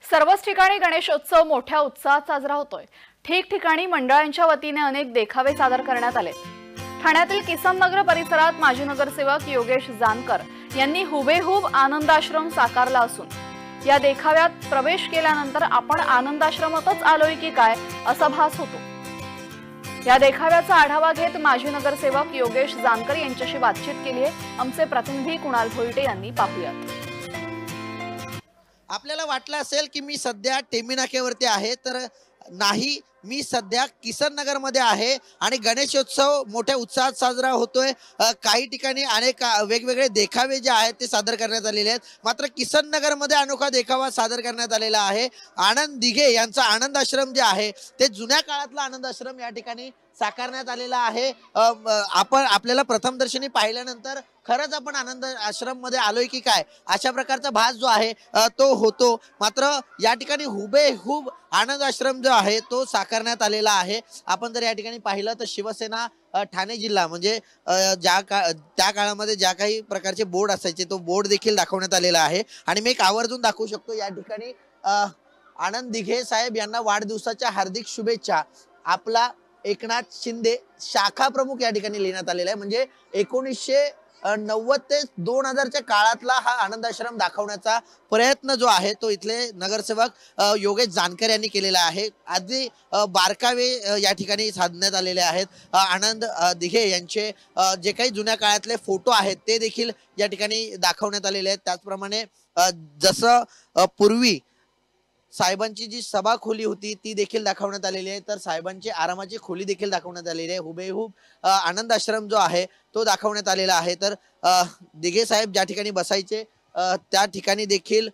सर्वच ठिकाणी गणेशोत्सव मोठ्या उत्साहात साजरा होतोय। ठिकठिकाणी मंडळांच्या वतीने अनेक देखावे सादर करण्यात आले। ठाण्यातील किसननगर परिसरात माजी नगरसेवक योगेश जानकर यांनी हुबेहूब आनंदाश्रम साकारला असून या देखाव्यात प्रवेश केल्यानंतर आपण आनंदाश्रमातच आलोय की काय असा भास होतो। या देखाव्याचा आढावा घेत माजी नगरसेवक योगेश जानकर यांच्याशी बातचीत केली आहे। आमचे प्रतिनिधी कुणाल भोईटे यांनी पाहुयात। आपल्याला वाटलं असेल की मी सध्या टेंबी नाक्यावरती आहे, तर नाही, मी सध्या किसननगर मध्ये आहे आणि गणेशोत्सव मोठ्या उत्साहात साजरा होतोय। काही ठिकाणी अनेक वेगवेगळे देखावे जे आहेत ते सादर करण्यात आलेले आहेत। मात्र किसननगर मध्ये अनोखा देखावा सादर करण्यात आलेला आहे। आनंद दिघे यांचा आनंद आश्रम जे आहे ते जुन्या काळातला आनंद आश्रम या ठिकाणी साकारण्यात आलेला आहे। आपल्याला प्रथमदर्शनी पाहिल्यानंतर खरंच आपण आनंद आश्रम मध्ये आलोय की काय अशा प्रकारचा भास जो आहे तो होतो। मात्र या ठिकाणी हुबेहूब आनंद आश्रम जो आहे तो साकारण्यात आलेला आहे। आपण जर या ठिकाणी पाहिलं तर शिवसेना ठाणे जिल्हा म्हणजे त्या काळामध्ये ज्या काही प्रकारचे बोर्ड असायचे तो बोर्ड देखील दाखवण्यात आलेला आहे। आणि मी एक आवर्जून दाखवू शकतो, या ठिकाणी आनंद दिघे साहेब यांना वाढदिवसाच्या हार्दिक शुभेच्छा। आपला एकनाथ शिंदे शाखा प्रमुख या ठिकाणी लिहिण्यात आलेला आहे। म्हणजे 1990 ते 2000च्या काळातला हा आनंद आश्रम दाखवण्याचा प्रयत्न जो आहे तो इथले नगरसेवक योगेश जानकर यांनी केलेला आहे। आधी बारकावे या ठिकाणी साधण्यात आलेले आहेत। आनंद दिघे यांचे जे काही जुन्या काळातले फोटो आहेत ते देखील या ठिकाणी दाखवण्यात आलेले आहेत। त्याचप्रमाणे जसं पूर्वी साहेबांची जी सभा खोली होती ती देखील दाखवण्यात आलेली आहे, तर साहेबांची आरामाची खोली देखील दाखवण्यात आलेली आहे। हुबेहूब आनंद आश्रम जो आहे तो दाखवण्यात आलेला आहे। तर दिघे साहेब ज्या ठिकाणी बसायचे त्या ठिकाणी देखील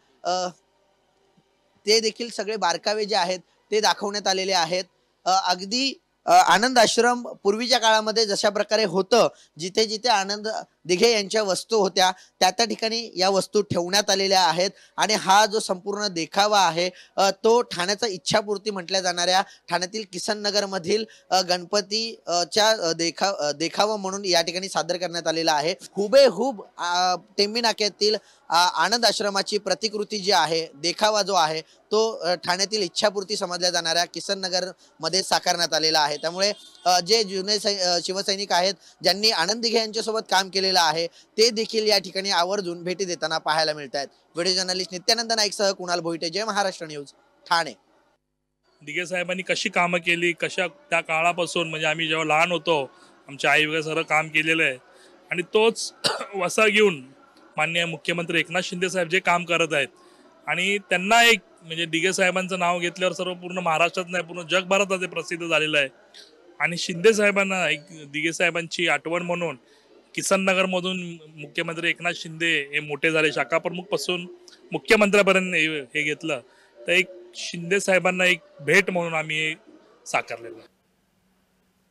ते देखील सगळे बारकावे जे आहेत ते दाखवण्यात आलेले आहेत। अगदी आनंद आश्रम पूर्वीच्या काळामध्ये जशा प्रकारे होतं, जिथे जिथे आनंद दिघे यांच्या वस्तू होत्या त्या ठिकाणी या वस्तू ठेवण्यात आलेल्या आहेत। आणि हा जो संपूर्ण देखावा आहे तो ठाण्याचा इच्छापूर्ती म्हटल्या जाणाऱ्या ठाण्यातील किसननगर मधील गणपतीच्या देखावा म्हणून या ठिकाणी सादर करण्यात आलेला आहे। हुबेहूब टेंबी नाक्यातील आनंद आश्रमाची प्रतिकृती जी आहे, देखावा जो आहे तो ठाण्यातील इच्छापूर्ती समजल्या जाणाऱ्या किसननगर मध्ये साकारण्यात आलेला आहे। त्यामुळे जे जुने शिवसैनिक आहेत ज्यांनी आनंद दिघे यांच्यासोबत काम केलेलं आहे ते देखील या ठिकाणी आवर्जून भेटी देताना पाहायला मिळत आहेत। व्हिडिओ जर्नलिस्ट नित्यानंद नाईक सह कुणाल भोईटे, जय महाराष्ट्र न्यूज, ठाणे। दिघे साहेबांनी कशी कामं केली, कशा त्या काळापासून, म्हणजे आम्ही जेव्हा लहान होतो आमच्या आई वगैरे सर्व काम केलेलं आहे आणि तोच वसा घेऊन माननीय मुख्यमंत्री एकनाथ शिंदे साहेब जे काम करत आहेत आणि त्यांना एक म्हणजे दिघे साहेबांचं नाव घेतल्यावर सर्व पूर्ण महाराष्ट्रात नाही पूर्ण जगभरात ते प्रसिद्ध झालेलं आहे। आणि शिंदे साहेबांना एक दिघे साहेबांची आठवण म्हणून किसननगर मधून मुख्यमंत्री एकनाथ शिंदे हे मोठे झाले, शाखा प्रमुख पासून मुख्यमंत्र्यापर्यंत हे घेतलं, तर एक शिंदे साहेबांना एक भेट म्हणून आम्ही साकारलेलं आहे।